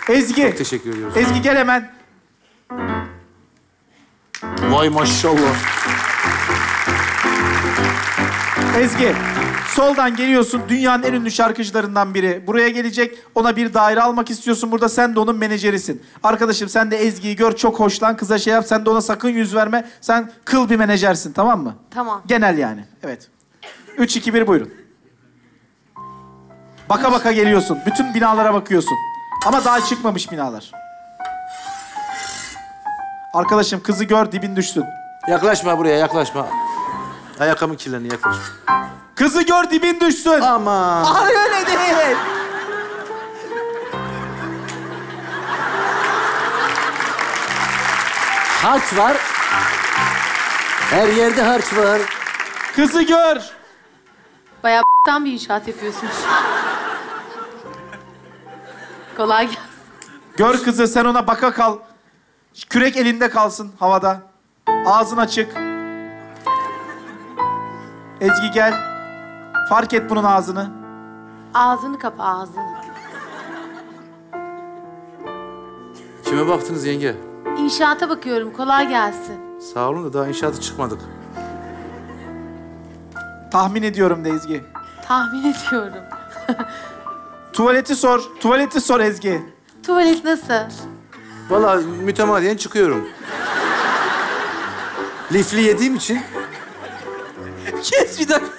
Ezgi. Çok teşekkür ediyoruz. Ezgi gel hemen. Vay maşallah. Ezgi, soldan geliyorsun. Dünyanın en ünlü şarkıcılarından biri. Buraya gelecek. Ona bir daire almak istiyorsun burada. Sen de onun menajerisin. Arkadaşım sen de Ezgi'yi gör. Çok hoşlan. Kıza şey yap. Sen de ona sakın yüz verme. Sen kıl bir menajersin. Tamam mı? Tamam. Genel yani. Evet. 3, 2, 1 buyurun. Baka baka geliyorsun. Bütün binalara bakıyorsun. Ama daha çıkmamış binalar. Arkadaşım kızı gör, dibin düşsün. Yaklaşma buraya, yaklaşma. Ayakkabımın kirlerini yaklaşma. Kızı gör, dibin düşsün. Aman. Ay öyle değil. Harç var. Her yerde harç var. Kızı gör. Bayağı b***tan bir inşaat yapıyorsunuz. Kolay gelsin. Gör kızı, sen ona baka kal. Kürek elinde kalsın havada. Ağzın açık. Ezgi gel. Fark et bunun ağzını. Ağzını kapa, ağzını. Kime baktınız yenge? İnşaata bakıyorum, kolay gelsin. Sağ olun da daha inşaata çıkmadık. Tahmin ediyorum de Ezgi. Tahmin ediyorum. Tuvaleti sor. Tuvaleti sor Ezgi. Tuvalet nasıl? Vallahi mütemadiyen çıkıyorum. Lifli yediğim için. Kes bir dakika.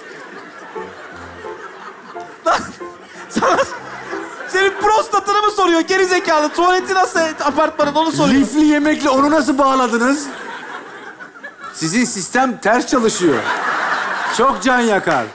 Lan, sana... Senin prostatını mı soruyor geri zekalı? Tuvaleti nasıl apartmanın onu soruyor. Lifli yemekle onu nasıl bağladınız? Sizin sistem ters çalışıyor. Çok can yakar.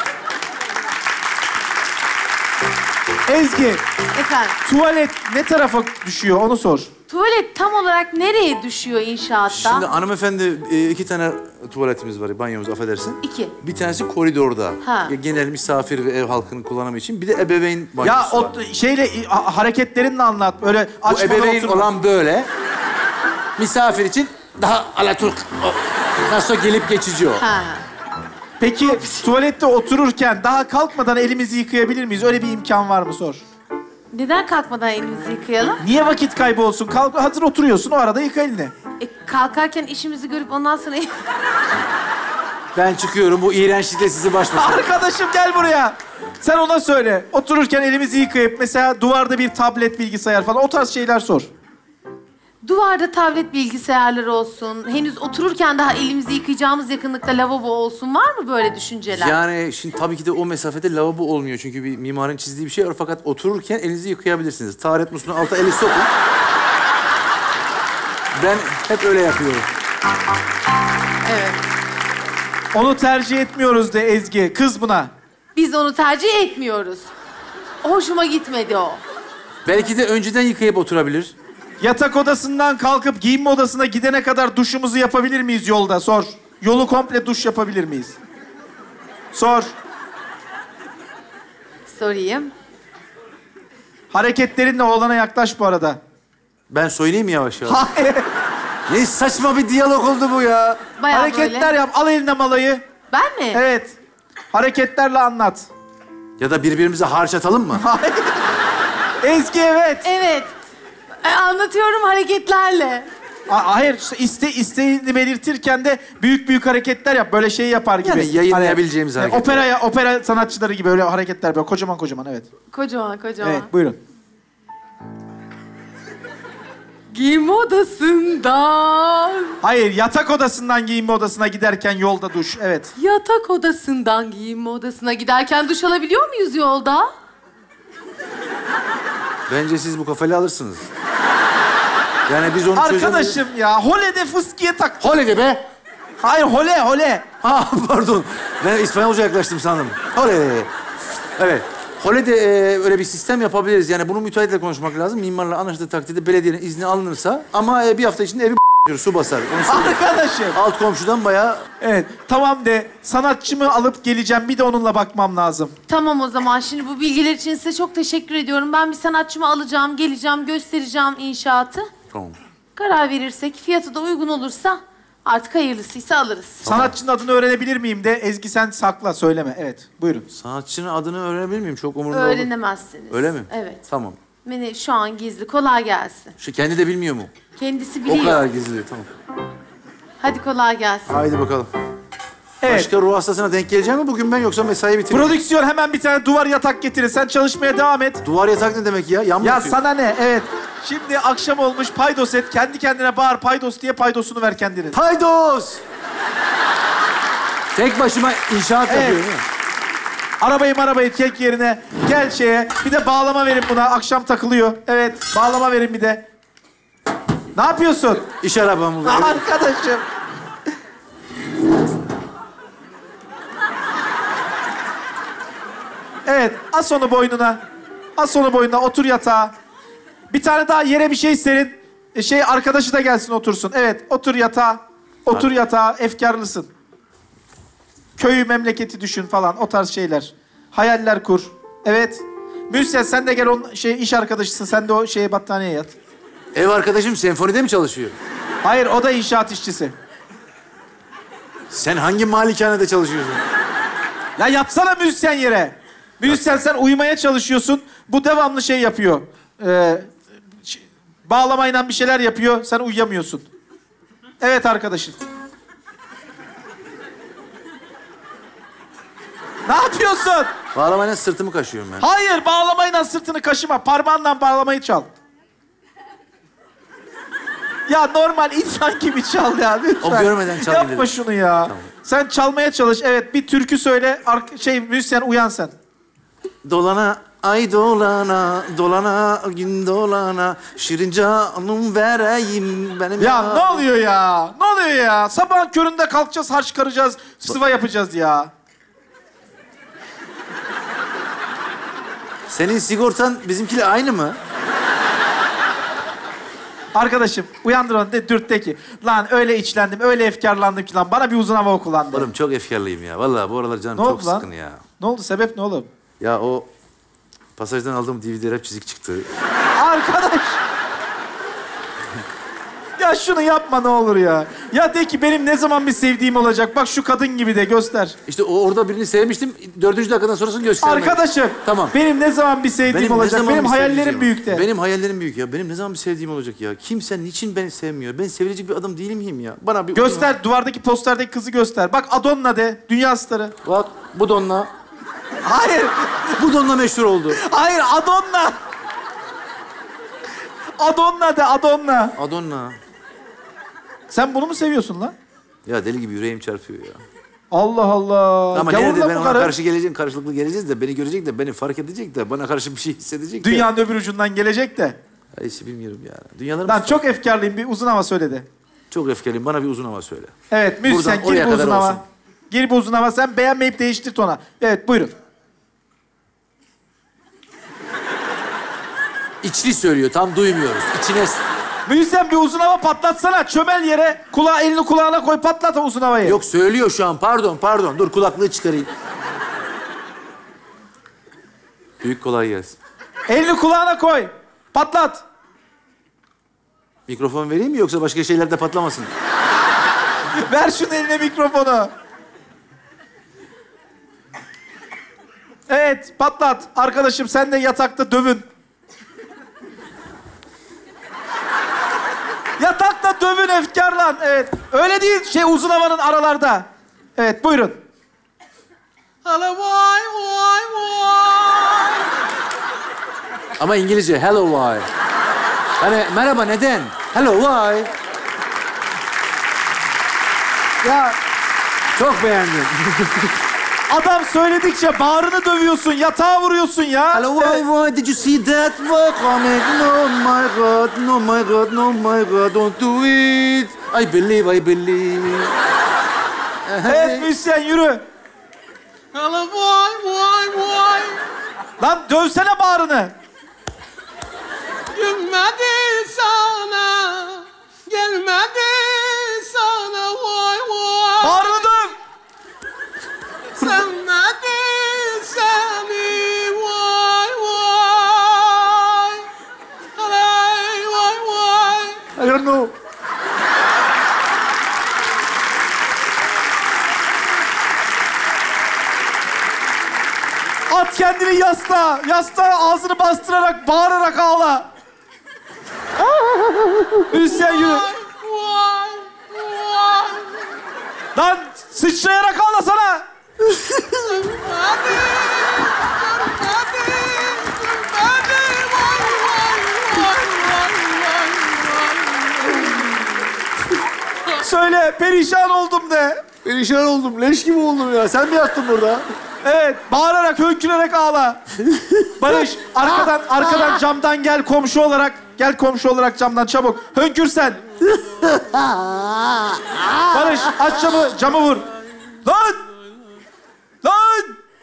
Ezgi, Efendim, tuvalet ne tarafa düşüyor onu sor. tuvalet tam olarak nereye düşüyor inşaatta? Şimdi hanımefendi 2 tane tuvaletimiz var, banyomuz affedersin. 2. Bir tanesi koridorda. Ha. Genel misafir ve ev halkının kullanımı için. Bir de ebeveyn banyosu Ya var. o hareketlerinle anlat. Böyle Bu açmadan ebeveyn oturma. olan böyle. Misafir için daha Alaturk. Nasıl gelip geçici o. Ha. Peki tuvalette otururken daha kalkmadan elimizi yıkayabilir miyiz? Öyle bir imkan var mı sor. Neden kalkmadan elimizi yıkayalım? Niye vakit kaybı olsun? Kalk, hazır oturuyorsun o arada yıka elini. Kalkarken işimizi görüp ondan sonra... Ben çıkıyorum, bu iğrençlikle sizi baş başa. Arkadaşım gel buraya. Sen ona söyle. Otururken elimizi yıkayıp mesela duvarda bir tablet, bilgisayar falan o tarz şeyler sor. Duvarda tablet bilgisayarları olsun. Henüz otururken daha elimizi yıkayacağımız yakınlıkta lavabo olsun. Var mı böyle düşünceler? Yani şimdi tabii ki de o mesafede lavabo olmuyor. Çünkü bir mimarın çizdiği bir şey var. Fakat otururken elinizi yıkayabilirsiniz. Taharet musluğunun altına eli sokun. Ben hep öyle yapıyorum. Evet. Onu tercih etmiyoruz de Ezgi. Kız buna. Biz onu tercih etmiyoruz. Hoşuma gitmedi o. Belki de önceden yıkayıp oturabilir. Yatak odasından kalkıp giyinme odasına gidene kadar duşumuzu yapabilir miyiz yolda? Sor. Yolu komple duş yapabilir miyiz? Sor. Sorayım. Hareketlerinle oğlana yaklaş bu arada. Ben söyleyeyim yavaş yavaş. Hayır. Ne saçma bir diyalog oldu bu ya. Bayağı Hareketler böyle. yap. Al eline malayı. Ben mi? Evet. Hareketlerle anlat. Ya da birbirimize harç atalım mı? Hayır. Ezgi evet. Evet. Anlatıyorum hareketlerle. Hayır işte isteğini belirtirken de büyük büyük hareketler yap. Böyle şey yapar gibi. Yani yayınlayabileceğimiz Hani, hareketler. opera sanatçıları gibi öyle hareketler böyle kocaman kocaman evet. Kocaman kocaman. Evet buyurun. Giyinme odasından. Hayır yatak odasından giyinme odasına giderken yolda duş evet. Yatak odasından giyinme odasına giderken duş alabiliyor muyuz yolda? Bence siz bu kafayla alırsınız. Yani biz onu çözemeyiz. Arkadaşım ya holede fıskiye tak. Hole be! Hayır hole. Ha pardon. Ben İspanyolca yaklaştım sandım. Hole. Evet. Hole'de öyle bir sistem yapabiliriz. Yani bunu müteahhitle konuşmak lazım. Mimarla anlaştığı takdirde belediyenin izni alınırsa. Ama bir hafta içinde evi su basar. Onu söyleyeyim. Arkadaşım. Alt komşudan bayağı... Evet tamam de sanatçımı alıp geleceğim bir de onunla bakmam lazım. Tamam o zaman. Şimdi bu bilgiler için size çok teşekkür ediyorum. Ben bir sanatçımı alacağım, geleceğim, göstereceğim inşaatı. Tamam. Karar verirsek, fiyatı da uygun olursa artık hayırlısıysa alırız. Sanatçının adını öğrenebilir miyim de Ezgi sen sakla söyleme. Evet buyurun. Sanatçının adını öğrenebilir miyim? Çok umurumda olur. Öğrenemezsiniz. Öyle mi? Evet. Tamam. Şu an gizli. Kolay gelsin. Şu kendi de bilmiyor mu? Kendisi O biliyor. kadar gizli, tamam. Hadi kolay gelsin. Haydi bakalım. Evet. Başka ruh hastasına denk geleceğim mi bugün ben yoksa mesai bitireyim? Prodüksiyon hemen bir tane duvar yatak getirin. Sen çalışmaya devam et. Duvar yatak ne demek ya? Yan mı Ya yatıyor? sana ne? Evet. Şimdi akşam olmuş paydos et. Kendi kendine bağır paydos diye paydosunu ver kendinin. Paydos! Tek başıma inşaat Evet. yapıyorum. ya. Arabayı kek yerine. Gel şeye. Bir de bağlama verin buna. Akşam takılıyor. Evet. Bağlama verin bir de. Ne yapıyorsun? İş arabamı ver. Arkadaşım. Evet. As onu boynuna. As onu boynuna. Otur yatağa. Bir tane daha yere bir şey serin. Arkadaşı da gelsin otursun. Evet. Otur yatağa. Otur yatağa. Efkarlısın. Köyü, memleketi düşün falan. O tarz şeyler. Hayaller kur. Evet. Müslüman sen de gel iş arkadaşısın. Sen de o battaniyeye yat. Ev arkadaşım senfonide mi çalışıyor? Hayır o da inşaat işçisi. Sen hangi malikanede çalışıyorsun? Ya yatsana müzisyen yere. Müzisyen sen uyumaya çalışıyorsun. Bu devamlı şey yapıyor. Bağlamayla bir şeyler yapıyor. Sen uyuyamıyorsun. Evet arkadaşım. Ne yapıyorsun? Bağlamayla sırtımı kaşıyorum ben. Hayır bağlamayla sırtını kaşıma. Parmağınla bağlamayı çal. Ya normal insan gibi çal ya lütfen. O görmeden çalayım Yapma dedim. şunu ya. Tamam. Sen çalmaya çalış. Evet bir türkü söyle. Müzisyen uyan sen. Dolana, ay dolana, dolana, gün dolana, şirin canım vereyim benim... Ya ne oluyor ya? Ne oluyor ya? Sabahın köründe kalkacağız, harç çıkaracağız, sıva yapacağız ya. Senin sigortan bizimkiyle aynı mı? Arkadaşım uyandır onu de dürt de ki. Lan öyle içlendim, öyle efkarlandım ki lan. Bana bir uzun hava oku lan de. Oğlum çok efkarlıyım ya. Vallahi bu aralar canım Ne çok oldu lan? sıkın ya. Ne oldu? Sebep ne oğlum? Ya o pasajdan aldığım DVD rap çizik çıktı. Arkadaş! Ya şunu yapma ne olur ya. Ya de ki benim ne zaman bir sevdiğim olacak. Bak şu kadın gibi de göster. İşte orada birini sevmiştim. 4. dakikadan sonrasını göstermedim. Arkadaşım. Tamam. Benim ne zaman bir sevdiğim ne olacak. zaman Benim bir hayallerim sevdiceğim büyük de. Benim hayallerim büyük ya. Benim ne zaman bir sevdiğim olacak ya? Kimse niçin beni sevmiyor? Ben sevilecek bir adam değil miyim ya? Bana bir... Göster, duvardaki posterdeki kızı göster. Bak Adonna de, dünya starı. Bak bu Donna. Hayır, Bu Donna meşhur oldu. hayır Adonna. Adonna de, Adonna. Adonna. Sen bunu mu seviyorsun lan? Ya deli gibi yüreğim çarpıyor ya. Allah Allah. Ama Gavurla nerede ben mı ona karı? karşı geleceğim, karşılıklı geleceğiz de beni görecek de beni fark edecek de bana karşı bir şey hissedecek de. Dünyanın öbür ucundan gelecek de. Ya hiç bilmiyorum ya. Dünyalarım Lan çok efkarlıyım, bir uzun hava söyle de. çok öfkeliyim. Bana bir uzun hava söyle. Evet, müzisyen Buradan gir oraya bir kadar uzun hava. olsun. Gir bir uzun hava, sen beğenmeyip değiştir ona. Evet, buyurun. İçli söylüyor, tam duymuyoruz. İçine... Müzisyen bir uzun hava patlatsana. Çömel yere, elini kulağına koy, patlat o uzun havayı. Yok söylüyor şu an, pardon. Dur kulaklığı çıkarayım. Büyük kolay gelsin. Elini kulağına koy, patlat. Mikrofon vereyim mi yoksa başka şeyler de patlamasın? Ver şunun eline mikrofonu. Evet, patlat. Arkadaşım sen de yatakta dövün. Yatakta dövün efkarlan. Evet. Öyle değil uzun havanın aralarda. Evet, buyurun. Hala vay vay vay. Ama İngilizce hello why. Hani merhaba neden? Hello why. Ya Çok beğendim. adam söyledikçe bağrını dövüyorsun, yatağa vuruyorsun ya. Hello why why did you see that walk coming? No my god, no my god, no my god, don't do it. I believe. Evet müzisyen yürü. Hala vay vay vay. Lan dövsene bağrını. Gelmedi sana. Gelmedi sana vay vay. Bağrını döv. Sevmedi seni vay vay. Alay vay vay. I don't know. At At kendini yastığa. Yastığa ağzını bastırarak, bağırarak ağla. Müzisyen yürü. Vay, vay. Lan sıçrayarak ağlasana. Hadi. Söyle, perişan oldum de. Perişan oldum. Leş gibi oldum ya. Sen mi yattın burada? Evet, bağırarak, hönkürerek ağla. Barış, arkadan camdan gel komşu olarak. Gel komşu olarak camdan çabuk. Hönkür sen. Barış, aç camı vur. Lan! Lan!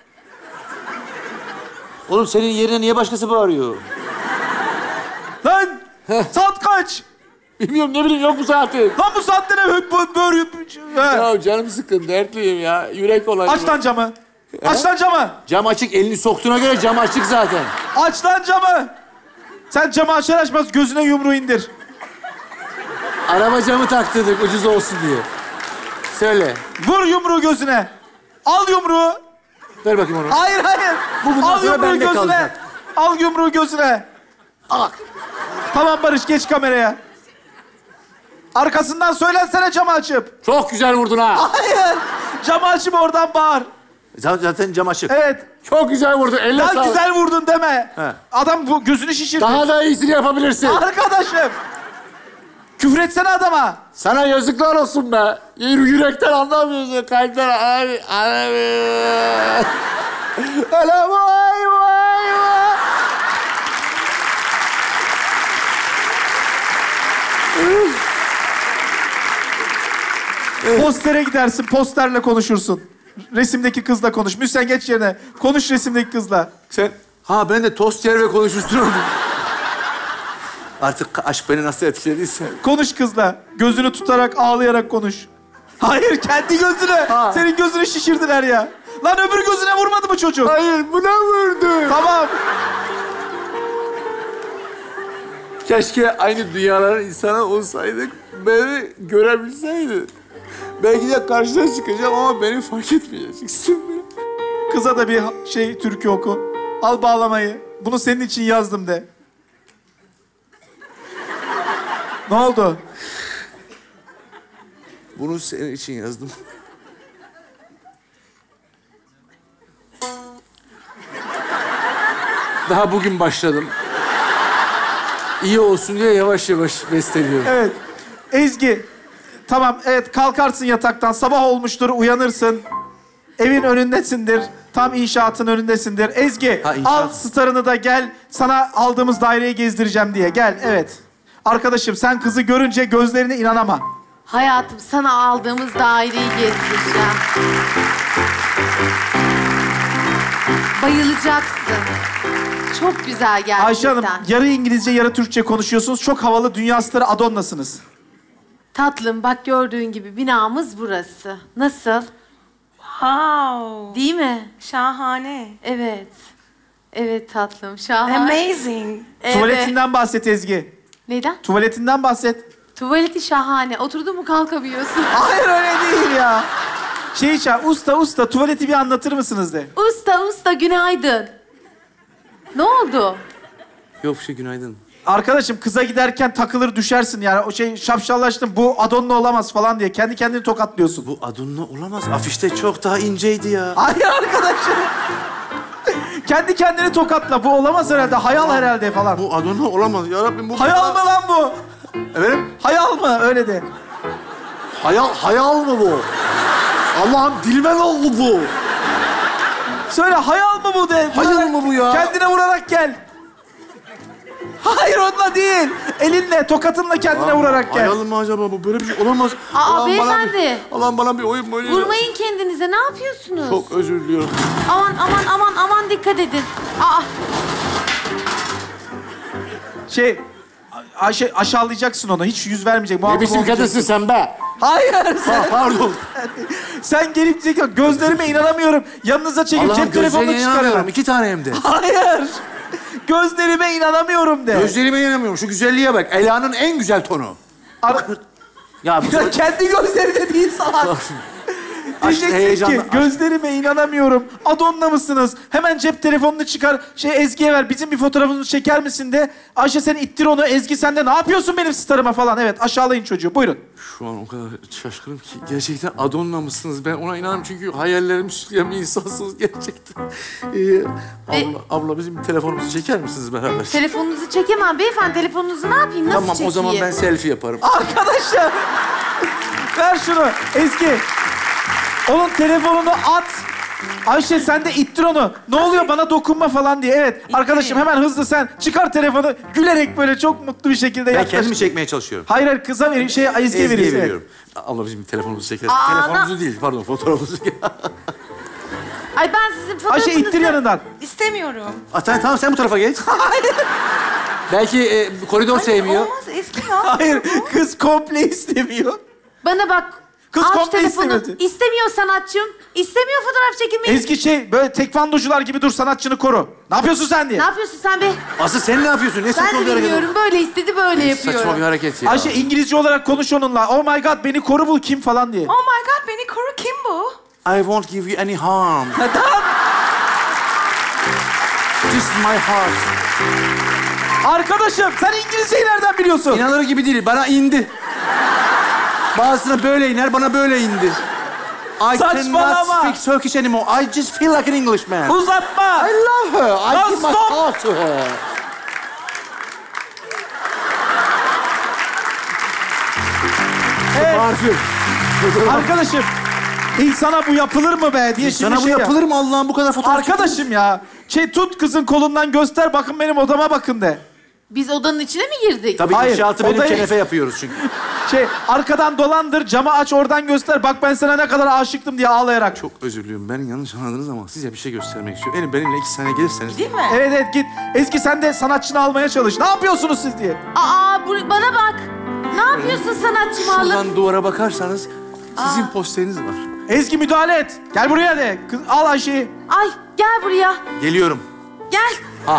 Oğlum senin yerine niye başkası bağırıyor? Lan! Saat kaç? Bilmiyorum, ne bileyim, yok bu saati. Lan bu saatte ne böyle... Ya canım sıkkın, dertliyim ya. Yürek olan. Aç lan camı. Aç lan camı. Cam açık, elini soktuğuna göre cam açık zaten. Aç lan camı. Sen camı açar açmaz gözüne yumruğu indir. Araba camı taktırdık ucuz olsun diye. Söyle. Vur yumruğu gözüne. Al yumruğu. Ver bakayım onu. Hayır. Bu bundan Al sonra yumruğu bende gözüne. kalacak. Al yumruğu gözüne. Al. Tamam Barış, geç kameraya. Arkasından söylensene camı açıp. Çok güzel vurdun ha. Hayır. Camı açıp oradan bağır. Zaten cam açık. Evet. Çok güzel vurdun. Elle Lan sağlık. güzel vurdun deme. He. Adam bu gözünü şişirdi. Daha da iyisini yapabilirsin. Arkadaşım. Küfretsene adama. Sana yazıklar olsun be. Yürekten anlamıyorsun. Kalpten anlamıyorsun. Öyle vay vay vay. Postere gidersin, posterle konuşursun. Resimdeki kızla konuş. Müsen geç yerine. Konuş resimdeki kızla. Sen... Ha ben de tost yer ve konuşuşturuyorum. Artık aşk beni nasıl etkilediyse. Konuş kızla. Gözünü tutarak, ağlayarak konuş. Hayır, kendi gözüne. Ha. Senin gözünü şişirdiler ya. Lan öbür gözüne vurmadı mı çocuk? Hayır, buna vurdu. Tamam. Keşke aynı dünyaların insanı olsaydık, beni görebilseydi. Belki de karşına çıkacağım ama beni fark etmeyeceksin. Kıza da bir türkü oku. Al bağlamayı. Bunu senin için yazdım de. Ne oldu? Bunu senin için yazdım. Daha bugün başladım. İyi olsun diye yavaş yavaş besteliyorum. Evet. Ezgi. Tamam, evet kalkarsın yataktan. Sabah olmuştur, uyanırsın. Evin önündesindir. Tam inşaatın önündesindir. Ezgi, Ha, inşaat. al starını da gel. Sana aldığımız daireyi gezdireceğim diye. Gel, evet. Arkadaşım sen kızı görünce gözlerine inanama. Hayatım, sana aldığımız daireyi gezdireceğim. Bayılacaksın. Çok güzel gerçekten. Ayşe Hanım, yarı İngilizce, yarı Türkçe konuşuyorsunuz. Çok havalı, dünya starı Adonna'sınız. Tatlım, bak gördüğün gibi binamız burası. Nasıl? Wow. Değil mi? Şahane. Evet. Evet tatlım, şahane. Amazing. Evet. Tuvaletinden bahset Ezgi. Neyden? Tuvaletinden bahset. Tuvaleti şahane. Oturdun mu kalkamıyorsun. Hayır öyle değil ya. Usta tuvaleti bir anlatır mısınız de. Usta günaydın. Ne oldu? Yok günaydın. Arkadaşım kıza giderken takılır düşersin yani. O şapşallaştın bu Adonna olamaz falan diye. Kendi kendini tokatlıyorsun. Bu Adonna olamaz. Afişte çok daha inceydi ya. Hayır arkadaşım. Kendi kendini tokatla. Bu olamaz herhalde. Hayal herhalde falan. Bu Adonna olamaz. Ya Rabbim bu... Hayal mı lan bu? Efendim? Hayal mı? Öyle de. Hayal mı bu? Allah'ım dilime ne oldu bu? Söyle hayal mı bu de. Hayal mı bu ya? Kendine vurarak gel. Hayır onunla değil. Elinle, tokatınla kendine vurarak gel. Hayal mi acaba bu? Böyle bir şey olamaz. Aa, Allah'ım bana beyefendi. Allah'ım bana bir oyun oynuyor. Vurmayın kendinize. Ne yapıyorsunuz? Çok özür diliyorum. Aman dikkat edin. Aa, Ayşe aşağılayacaksın onu. Hiç yüz vermeyecek. Ne muhatap biçim olmayacaksın. kadınsın sen be? Hayır. Ha, pardon. Sen gelip diyeceksin, gözlerime inanamıyorum. Yanınıza çekip Allah'ım cep telefonunu gözlerine çıkar inanamıyorum. hemen. 2 tane hem de. Hayır. Gözlerime inanamıyorum de. Gözlerime inanamıyorum. Şu güzelliğe bak. Ela'nın en güzel tonu. Ar- Ya bu... Ya kendi gözlerine değil salak. Diyeceksin heyecanla- ki gözlerime inanamıyorum. Adonla mısınız? Hemen cep telefonunu çıkar. Ezgi'ye ver. Bizim bir fotoğrafımızı çeker misin de. Ayşe sen ittir onu. Ezgi sen de ne yapıyorsun benim starıma falan. Evet aşağılayın çocuğu. Buyurun. Şu an o kadar şaşkınım ki gerçekten Adonna mısınız? Ben ona inanırım çünkü hayallerimi süsleyen bir insansınız gerçekten. Abla bizim telefonumuzu çeker misiniz beraber? Telefonunuzu çekemem beyefendi. Telefonunuzu ne yapayım? Nasıl Tamam çekeyim? o zaman ben selfie yaparım. Arkadaşım. Ver şunu. Ezgi. Onun telefonunu at. Ayşe sen de ittir onu. Ne oluyor bana dokunma falan diye. Evet arkadaşım hemen hızlı sen çıkar telefonu. Gülerek böyle çok mutlu bir şekilde Ben yaklaş. kendimi çekmeye çalışıyorum. Hayır hayır kıza verin. Ezgi'ye Ezgi'ye veriyorsun. veriyorum. Abla bizim telefonumuzu çeker. Aa, Telefonumuzu değil pardon fotoğrafımızı. Ay ben sizin fotoğrafınızı... Ayşe ittir yanından. İstemiyorum. Tamam sen bu tarafa geç. Belki koridor sevmiyor. Olmaz eski ya. Hayır kız komple istemiyor. Bana bak. Kız Aç komple telefonu. istemedi. İstemiyor sanatçım. İstemiyor fotoğraf çekilmeyi. Ezgi böyle tekvandocular gibi dur sanatçını koru. Ne yapıyorsun sen diye. Ne yapıyorsun sen be? Asıl sen ne yapıyorsun? Ne Ben saçma bir de hareket? bilmiyorum. Böyle istedi böyle yapıyorum. Saçma bir hareket ya. Ayşe İngilizce olarak konuş onunla. Oh my god beni koru bul kim falan diye. Oh my god beni koru kim bu? I won't give you any harm. Just my heart. Arkadaşım sen İngilizceyi nereden biliyorsun? İnanılır gibi değil. Bana indi. Bazısına böyle iner, bana böyle indi. I Saçmalama. cannot speak Turkish anymore. I just feel like an Englishman. Uzatma. I love her. I Lan give my stop. heart to her. Evet. Parfüm. Arkadaşım insana bu yapılır mı be diye Sana şimdi bu yap. yapılır mı Allah'ım bu kadar fotoğraf? Arkadaşım ya. Tut kızın kolundan göster bakın benim odama bakın de. Biz odanın içine mi girdik? Tabii Hayır, inşaatı benim odayı- kenefe yapıyoruz çünkü. Arkadan dolandır camı aç oradan göster. Bak ben sana ne kadar aşıktım diye ağlayarak. Çok özür diliyorum. Beni yanlış anladınız ama size bir şey göstermek istiyorum. Benimle 2 saniye gelirseniz. Değil mi? Evet evet git. Ezgi sen de sanatçını almaya çalış. Ne yapıyorsunuz siz diye. Bana bak. Ne yapıyorsun sanatçımı alıp? Şuradan duvara bakarsanız sizin posteriniz var. Ezgi müdahale et. Gel buraya de. Kız, al Ayşe'yi. Ay gel buraya. Geliyorum. Gel. Ha.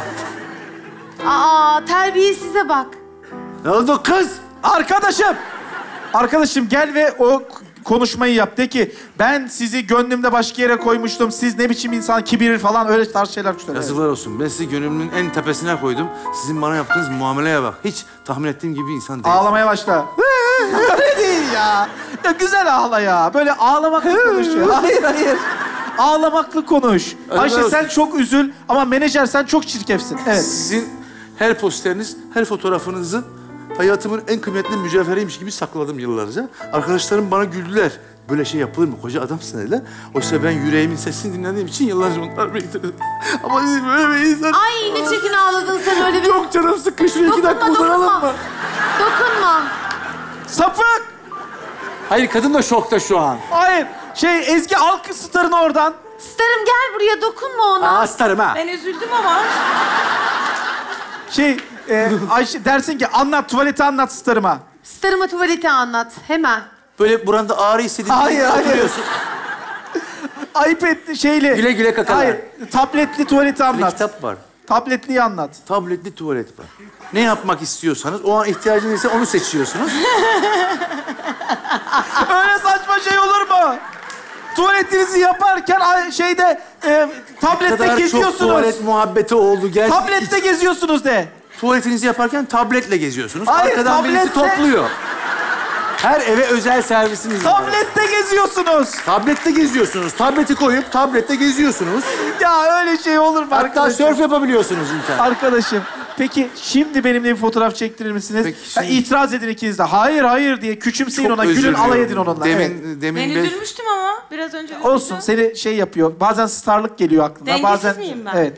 Terbiyesize bak. Ne oldu kız? Arkadaşım gel ve o konuşmayı yap. De ki ben sizi gönlümde başka yere koymuştum. Siz ne biçim insan kibir falan öyle tarz şeyler söyle. Yazıklar olsun. Ben sizi gönlümün en tepesine koydum. Sizin bana yaptığınız muameleye bak. Hiç tahmin ettiğim gibi bir insan değil. Ağlamaya başla. Öyle değil ya. Ya güzel ağla ya. Böyle ağlamaklı konuş ya. Hayır. Ağlamaklı konuş. Ayşe olsun. sen çok üzül ama menajer sen çok çirkefsin. Evet. Sizin her posteriniz, her fotoğrafınızı hayatımın en kıymetli mücevheriymiş gibi sakladım yıllarca. Arkadaşlarım bana güldüler. Böyle şey yapılır mı? Koca adamsın dediler. Oysa ben yüreğimin sesini dinlediğim için yıllarca onlar bekledim. Ama siz böyle bir insan... Ay ne çirkin ağladın sen öyle bir... Çok canım sıkkın. Şuraya 2 dakika uzanalım mı? Dokunma. Sapık! Hayır, kadın da şokta şu an. Hayır. Ezgi al kız starını oradan. Starım gel buraya dokunma ona. Astarım ha. Ben üzüldüm ama. Ayşe dersin ki anlat tuvaleti anlat starıma. Starıma tuvaleti anlat hemen. Böyle buranda ağrı hissedince Hayır. oturuyorsun. iPad'li şeyle. Güle güle kakalar. Hayır. Tabletli tuvaleti Bir anlat. kitap var. Tabletliyi anlat. Tabletli tuvalet var. Ne yapmak istiyorsanız, o an ihtiyacınız ise onu seçiyorsunuz. Öyle saçma şey olur mu? Tuvaletinizi yaparken tablette kadar çok geziyorsunuz. tuvalet muhabbeti oldu. Gerçekten Tablette geziyorsunuz de. tuvaletinizi yaparken tabletle geziyorsunuz. Hayır, Arkadan birisi tablette. topluyor. Her eve özel servisimiz var. Tablette geziyorsunuz. Tablette geziyorsunuz. Tableti koyup tablette geziyorsunuz. Ya öyle şey olur mu Hatta arkadaşım? sörf yapabiliyorsunuz internet. Arkadaşım, peki şimdi benimle bir fotoğraf çektirir misiniz? Peki, Ya, şimdi- itiraz edin ikiniz de. Hayır diye küçümseyin Çok ona, özür gülün diliyorum. alay edin onunla. Evet. Demin Ben ben... üzülmüştüm ama biraz önce üzüldüm. Olsun, seni yapıyor. Bazen starlık geliyor aklına. Dengesiz Bazen... miyim ben? Evet.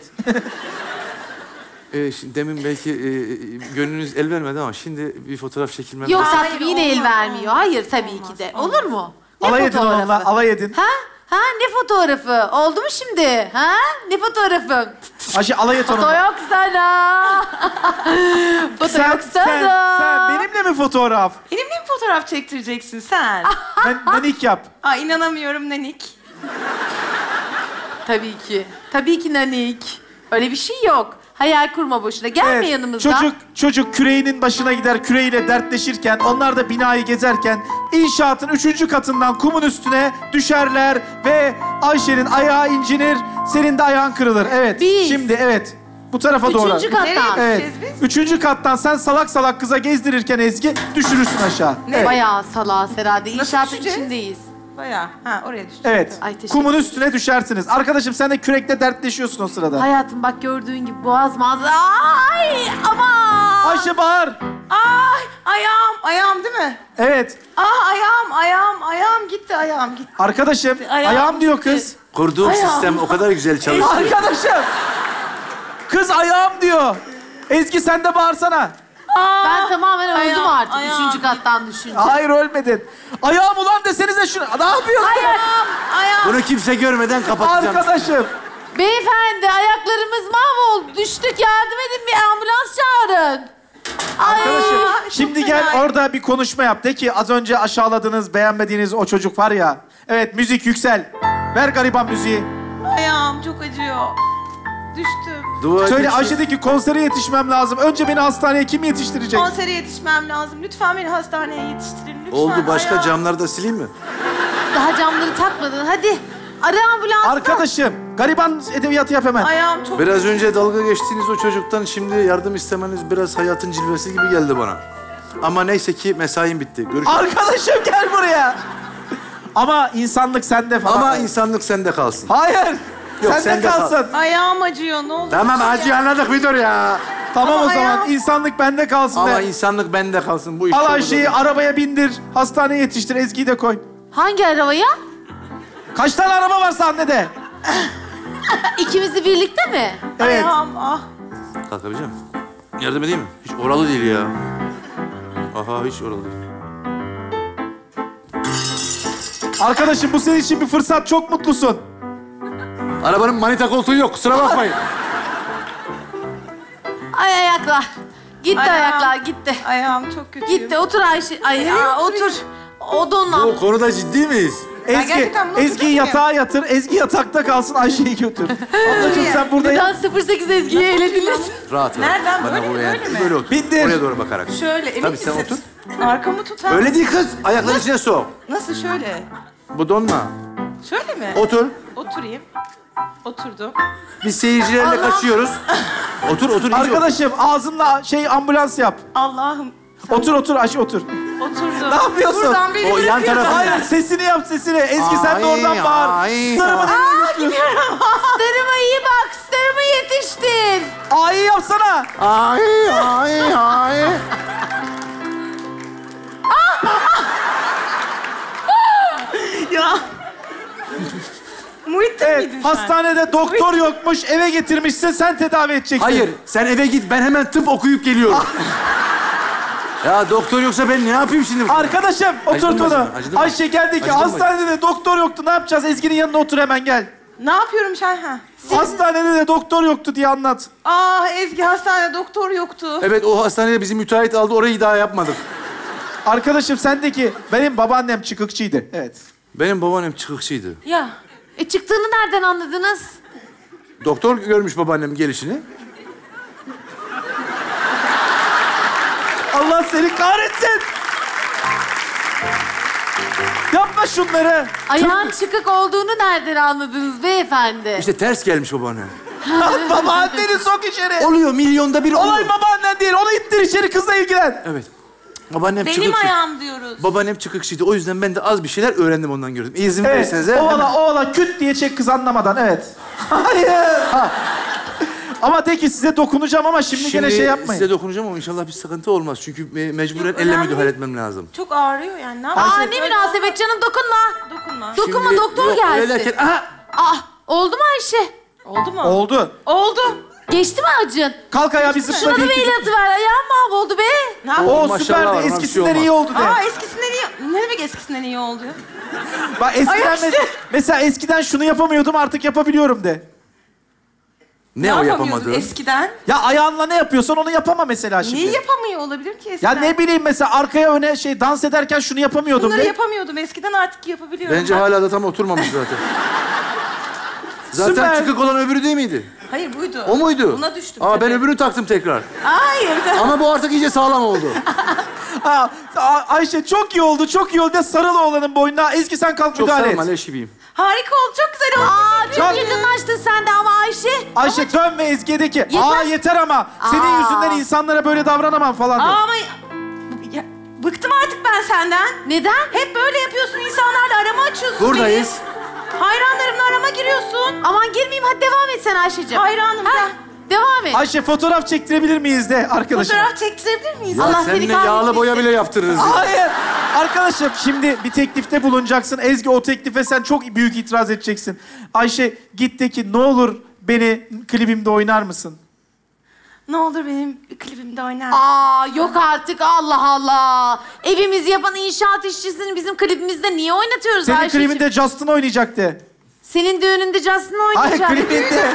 Şimdi demin belki gönlünüz el vermedi ama şimdi bir fotoğraf çekilmem Yok lazım. tatlım yine el olmaz, vermiyor. Hayır tabii ki de. Olur mu? Ne Alay edin fotoğrafı? onunla, alay edin. Ha ne fotoğrafı? Oldu mu şimdi? Ha? Ne fotoğrafı? Ayşe alay et Foto onunla. yok sana. Foto yok sana. sen benimle mi fotoğraf? Benimle mi fotoğraf çektireceksin sen? Nanik yap. Aa inanamıyorum Nanik. Tabii ki. Tabii ki Nanik. Öyle bir şey yok. Hayal kurma boşuna. Gelme Evet, yanımıza. çocuk küreğinin başına gider, küreğiyle dertleşirken, onlar da binayı gezerken inşaatın 3. katından kumun üstüne düşerler ve Ayşe'nin ayağı incinir, senin de ayağın kırılır. Evet, Biz. şimdi evet. Bu tarafa doğru. 3. kattan. Nereye? Evet. Biz? 3. kattan sen salak salak kıza gezdirirken Ezgi düşürürsün aşağı. Evet. Bayağı salağız herhalde. İnşaatın düşeceğiz? içindeyiz. Bayağı. Ha oraya düştü. Evet. Ay, teşekkür Kumun üstüne düşersiniz. Arkadaşım sen de kürekle dertleşiyorsun o sırada. Hayatım bak gördüğün gibi boğaz mağaza. Ay aman. Ayşe bağır. Ay ayağım değil mi? Evet. Ah ayağım gitti gitti. Arkadaşım Ayağım ayağım diyor gitti. kız. Kurduğum Ayağım. sistem o kadar güzel çalışıyor. Arkadaşım. Kız ayağım diyor. Ezgi sen de bağırsana. Ben tamamen öldüm ayağım, artık ayağım. 3. kattan düşünce. Hayır ölmedin. Ayağım ulan desenize şunu. Ne yapıyorsun? Ayağım. Bunu kimse görmeden kapatacağım. Arkadaşım. Beyefendi ayaklarımız mahvoldu. Düştük, yardım edin, bir ambulans çağırın. Ay. Arkadaşım çok şimdi fena. gel orada bir konuşma yap. De ki az önce aşağıladığınız, beğenmediğiniz o çocuk var ya. Evet müzik yüksel. Ver gariban müziği. Ayağım çok acıyor. Düştüm. Dua Söyle etmek- Ayşe'deki konsere yetişmem lazım. Önce beni hastaneye kim yetiştirecek? Konsere yetişmem lazım. Lütfen beni hastaneye yetiştirin. Lütfen. Oldu, başka Ayağım. camları da sileyim mi? Daha camları takmadın. Hadi ara ambulansı. Arkadaşım gariban edebiyatı yap hemen. Ayağım çok... Biraz önce dalga geçtiğiniz o çocuktan şimdi yardım istemeniz biraz hayatın cilvesi gibi geldi bana. Ama neyse ki mesaim bitti. Görüşürüz. Arkadaşım gel buraya. Ama insanlık sende falan. Ama insanlık sende kalsın. Hayır. Yok, sende sende kal. kalsın. Ayağım acıyor. Ne olur. Tamam acı anladık bir dur ya. Tamam Ama o zaman ayağım- insanlık bende kalsın Ama de. insanlık bende kalsın. Bu iş Al çok Ayşe'yi uzun. arabaya bindir. Hastaneye yetiştir. Ezgi'yi de koy. Hangi arabaya? Kaç tane araba var sahnede? İkimizi birlikte mi? Evet. Ayağım ah. Kalkabileceğim. Yardım edeyim mi? Hiç oralı değil ya. Aha hiç oralı değil. Arkadaşım bu senin için bir fırsat. Çok mutlusun. Arabanın manita koltuğu yok, kusura bakmayın. Ay ayaklar. Gitti Ayağım. ayaklar gitti. Ayağım çok kötü. Gitti otur Ayşe. Ay Nereye ya, oturayım? otur. Odunla. Bu konuda ciddi miyiz? Ezgi, gerçekten bunu Ezgi'yi oturtayım. yatağa yatır. Ezgi yatakta kalsın. Ayşe'yi götür. Ablacığım sen burada Neden yat. 08 Ezgi'yi elediniz? Rahat rahat. Nereden? Bana Böyle mi, buraya- böyle mi? Böyle otur. Bindir. Oraya doğru bakarak. Şöyle emin Tabii sen misin? otur. Arkamı tutar. Öyle değil kız. Ayakları içine sok. Nasıl şöyle? Bu donma. Şöyle mi? Otur. Oturayım. Oturdum. Biz seyircilerle kaçıyoruz. Otur otur. iyice otur. Arkadaşım ağzınla ambulans yap. Allah'ım. Otur Ayşe otur. Oturdum. Ne yapıyorsun? Buradan beni O yan bırakıyorsun. tarafı- Hayır sesini yap sesini. Ezgi sen de Ay, oradan bağır. ay, Starımı Starıma iyi bak. Starıma yetiştir. A'yı yapsana. Ay ay ay. Ya. Muhittin Evet, miydin sen? hastanede doktor yokmuş, eve getirmişsin, sen tedavi edeceksin. Hayır sen eve git, ben hemen tıp okuyup geliyorum. Ya doktor yoksa ben ne yapayım şimdi? Arkadaşım, oturt Acıdı mı, onu. acıdı mı? Ayşe geldi ki, Acıdı mı? hastanede de doktor yoktu, ne yapacağız? Ezgi'nin yanına otur hemen gel. Ne yapıyorum Şerha? Hastanede de doktor yoktu diye anlat. Ah Ezgi hastanede doktor yoktu. Evet o hastanede bizi müteahhit aldı, orayı daha yapmadık. Arkadaşım sendeki, benim babaannem çıkıkçıydı. Evet. Benim babaannem çıkıkçıydı. Ya. Çıktığını nereden anladınız? Doktor görmüş babaannemin gelişini. Allah seni kahretsin. Yapma şunları. Ayağın çıkık olduğunu nereden anladınız beyefendi? İşte ters gelmiş babaannem. Babaanneni sok içeri. Oluyor, milyonda bir oluyor. Olay babaannen değil, onu ittir içeri, kızla ilgilen. Evet. Babaannem Benim çıkıkçı. ayağım diyoruz. Babaannem çıkıkçıydı. O yüzden ben de az bir şeyler öğrendim ondan gördüm. İzin Evet, verirseniz hemen- ovala küt diye çek kız anlamadan, evet. Hayır. Ama de ki size dokunacağım ama şimdi gene şey yapmayın. size dokunacağım ama inşallah bir sıkıntı olmaz. Çünkü mecburen Yok, elle önemli müdahale değil. etmem lazım. Çok ağrıyor yani. Ne Aa yapayım? ne münasebet canım, dokunma. Dokunma. Dokunma, Şimdi- doktor yok, gelsin. öyle derken- aha! Ah, oldu mu Ayşe? Oldu mu? Oldu. Oldu. Geçti mi acın? Kalk ayağa bir zıpla. Şuna da bir bir iki- el atıver. Ayağım mahvoldu be. Ne yapayım? O Maşallah süperdi. var, ona bir şey Eskisinden olmaz. iyi oldu de. Aa eskisinden iyi. Ne demek eskisinden iyi oldu? Bak eskiden Ayak işte. mesela eskiden şunu yapamıyordum, artık yapabiliyorum de. Ne o yapamıyordun yapamadı? eskiden? Ya ayağınla ne yapıyorsan onu yapama mesela şimdi. Neyi yapamıyor olabilir ki Ya eskiden? ne bileyim mesela arkaya öne dans ederken şunu yapamıyordum Bunları de. yapamıyordum eskiden, artık yapabiliyorum. Bence Ben- hala da tam oturmamış zaten. Zaten Süper. çıkık olan öbürü değil miydi? Hayır buydu. O muydu? Buna düştüm Aa, tabii. ben öbürünü taktım tekrar. Hayır. Ama bu artık iyice sağlam oldu. Ayşe çok iyi oldu, çok iyi oldu. Sarıl oğlanın boynuna. Ezgi sen kalk Çok müdahale sarma et. leş gibiyim. Harika oldu. Çok güzel oldu. Çok yakınlaştın sen de ama Ayşe. Ayşe dön ve Ezgi'ye ki. Yeter. Yeter ama. Senin yüzünden insanlara böyle davranamam falan de. Ama ya, bıktım artık ben senden. Neden? Hep böyle yapıyorsun. İnsanlarla arama açıyorsun. Buradayız. Benim. Hayranlarımla arama giriyorsun. Aman girmeyeyim, hadi devam et sen Ayşe'cim. Hayranım ben. Devam et. Ayşe fotoğraf çektirebilir miyiz de arkadaşım? Fotoğraf çektirebilir miyiz? Ya Allah seni seninle yağlı kahretmesin. boya bile yaptırırız. Hayır. Arkadaşım şimdi bir teklifte bulunacaksın. Ezgi o teklife sen çok büyük itiraz edeceksin. Ayşe git de ki ne olur beni klibimde oynar mısın? Ne olur benim klibimde oynar. Yok artık, Allah Allah. Evimizi yapan inşaat işçisini bizim klibimizde niye oynatıyoruz Senin Ayşe'cim? klibinde Justin oynayacaktı. Senin düğününde Justin Hayır oynayacak. klibinde.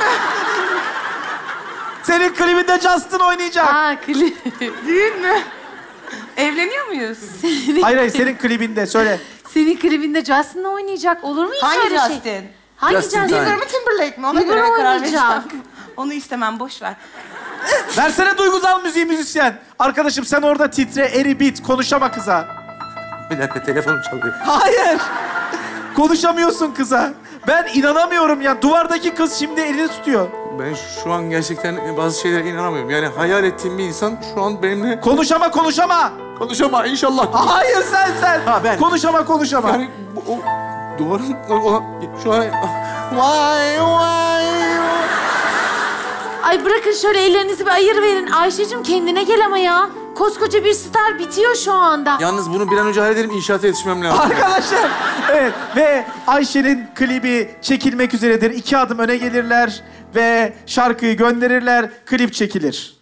Senin klibinde Justin oynayacak. Klip. Düğün mü? Evleniyor muyuz? Hayır senin klibinde söyle. Senin klibinde Justin oynayacak. Olur mu hiç Hangi öyle şey? Justin? Hangi Justin Justin? Bieber. Bieber mi Timberlake mi? Ona Bieber göre karar oynayacak. vereceğim. Onu istemem, boş ver. Versene duygusal müziği müzisyen. Arkadaşım sen orada titre, eri bit, konuşama kıza. Bir dakika telefonum çalıyor. Hayır. Konuşamıyorsun kıza. Ben inanamıyorum ya. Duvardaki kız şimdi elini tutuyor. Ben şu an gerçekten bazı şeylere inanamıyorum. Yani hayal ettiğim bir insan şu an benimle Konuşama. konuşamaz inşallah. Hayır sen. Ha, ben. Konuşama. Yani o duvarın şu an... Vay. Ay bırakın şöyle ellerinizi bir ayır verin. Ayşe'cim kendine gel ama ya. Koskoca bir star bitiyor şu anda. Yalnız bunu bir an önce halledelim, inşaata yetişmem lazım. Arkadaşlar. Evet ve Ayşe'nin klibi çekilmek üzeredir. 2 adım öne gelirler ve şarkıyı gönderirler. Klip çekilir.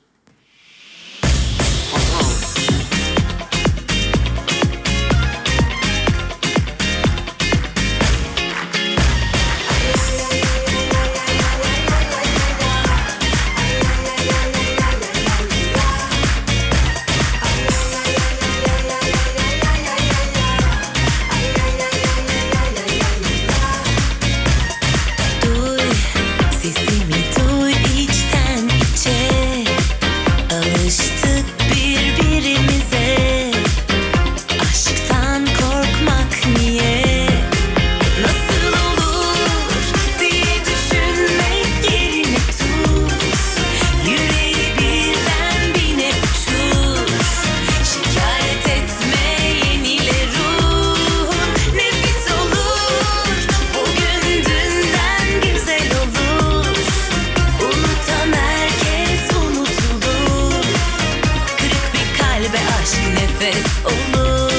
Duy, sesimi duy içten içe. Alıştık birbirimize. Aşktan korkmak niye? Nasıl olur diye düşünmek yerine tut. Yüreği birden bine uçur. Şikayet etme yenile ruhun. Nefis olur bugün dünden güzel olur. Unutan herkes unutulur. Kırık bir kalbe aşk nefes olur.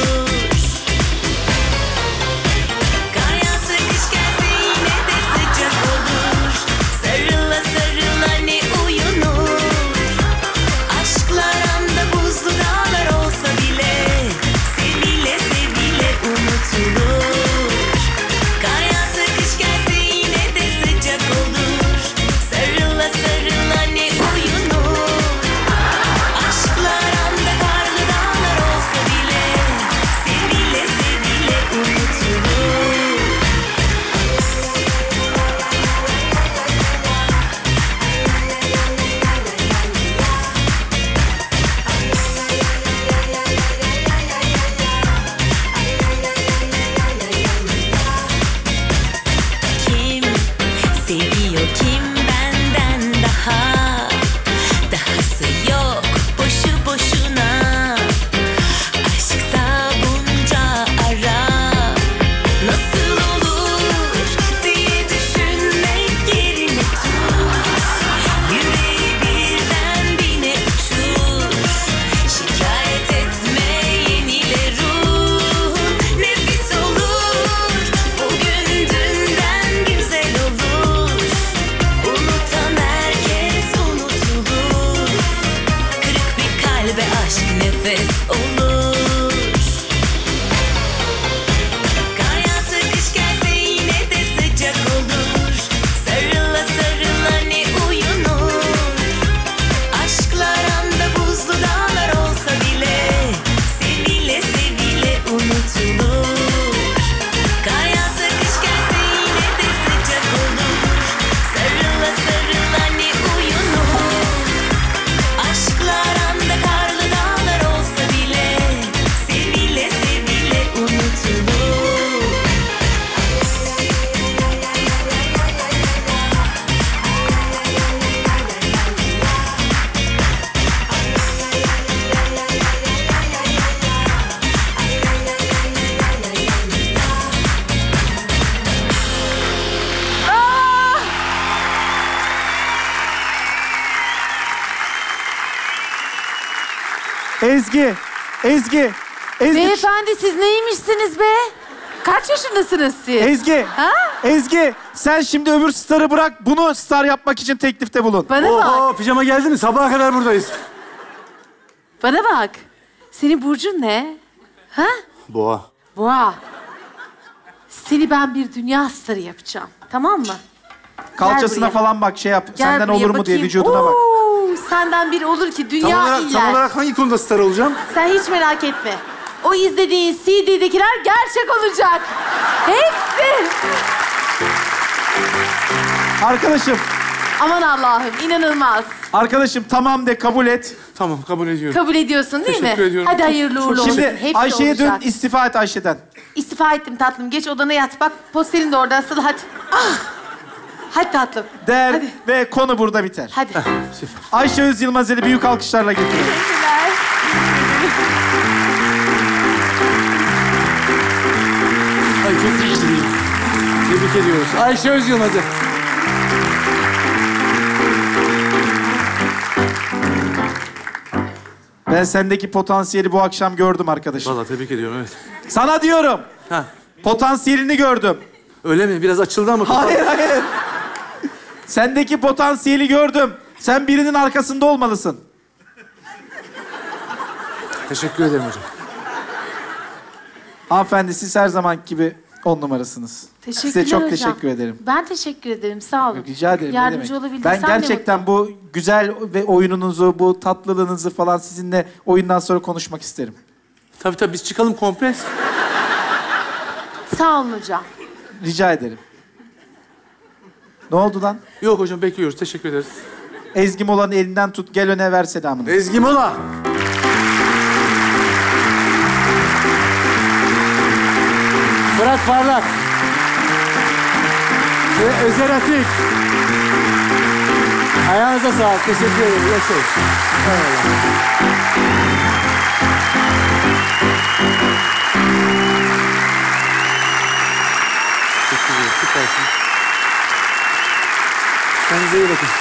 Kar yağsa kış gelse yine de sıcak olur. Sarıla sarıla ne uyunur. Aşklar anda buzlu dağlar olsa bile sevile sevile unutulur. Kar yağsa kış gelse yine de sıcak olur. Sarıla sarıla ne uyunur. Aşklar anda karlı dağlar olsa bile sevile sevile unutulur. Kim seviyor kim benden daha? Dahası yok boşu boşuna. Aşkta bunca ara. Nasıl olur diye düşünmek yerine tut. Yüreği birden bine uçur. Şikayet etme yenile ruhun. Nefis olur bugün dünden güzel olur. Unutan herkes unutulur. Kırık bir kalbe aşk nefes olur. Kar yağsa kış gelse yine de sıcak olur. Sarıla sarıla ne uyunur. Aşklar anda buzlu dağlar olsa bile sevile sevile unutulur. Kar yağsa kış gelse yine de sıcak olur. Sarıla sarıla ne Ezgi. Ezgi. Beyefendi siz neymişsiniz be? Kaç yaşındasınız siz? Ezgi. Ha? Ezgi. Sen şimdi öbür starı bırak. Bunu star yapmak için teklifte bulun. Bana bak. Oho, pijama geldi mi? Sabaha kadar buradayız. Bana bak. Senin burcun ne? Ha? Boğa. Boğa. Seni ben bir dünya starı yapacağım. Tamam mı? Kalçasına buraya. falan bak şey yap. Gel Senden buraya olur mu diye bakayım. vücuduna bak. Oo, senden biri olur ki dünya Tam iller. olarak hangi konuda star olacağım? Sen hiç merak etme. O izlediğin CD'dekiler gerçek olacak. Hepsi. Arkadaşım. Aman Allah'ım inanılmaz. Arkadaşım tamam de kabul et. Tamam, kabul ediyorum. Kabul ediyorsun değil mi? Teşekkür ediyorum. Hadi hayırlı uğurlu olsun. Şimdi Hepsi Ayşe'ye dön, olacak. istifa et Ayşe'den. İstifa ettim tatlım. Geç odana yat. Bak postelin de orada asılı. Hadi. Ah. Hadi tatlım. Der Hadi. ve konu burada biter. Hadi. Ayşe Öz Yılmaz'ı büyük alkışlarla getiriyoruz. Teşekkürler. Ay çok mutluyum. Tebrik ediyoruz. Ayşe Öz Yılmaz'ı. Ben sendeki potansiyeli bu akşam gördüm arkadaşım. Vallahi tebrik ediyorum, evet. Sana diyorum. Ha, Potansiyelini gördüm. öyle mi? Biraz açıldı ama. Hayır. Sendeki potansiyeli gördüm. Sen birinin arkasında olmalısın. Teşekkür ederim hocam. Hanımefendi siz her zamanki gibi 10 numarasınız. Teşekkürler Size çok hocam. teşekkür ederim. Ben teşekkür ederim. Sağ olun. Rica ederim. ne Yardımcı demek. olabildiysem Ben ne gerçekten bu güzel ve oyununuzu, bu tatlılığınızı falan sizinle oyundan sonra konuşmak isterim. Tabii biz çıkalım kompres. mutlu. Sağ olun hocam. Rica ederim. Ne oldu lan? Yok hocam, bekliyoruz. Teşekkür ederiz. Ezgi Mola'nın elinden tut, gel öne ver selamını. Ezgi Mola. Fırat Parlak. Ve Özer Atik. Ayağınıza sağlık. Teşekkür ederim. Yaşayın. Eyvallah. Teşekkür ederim. Süpersin. Kendinize iyi bakın.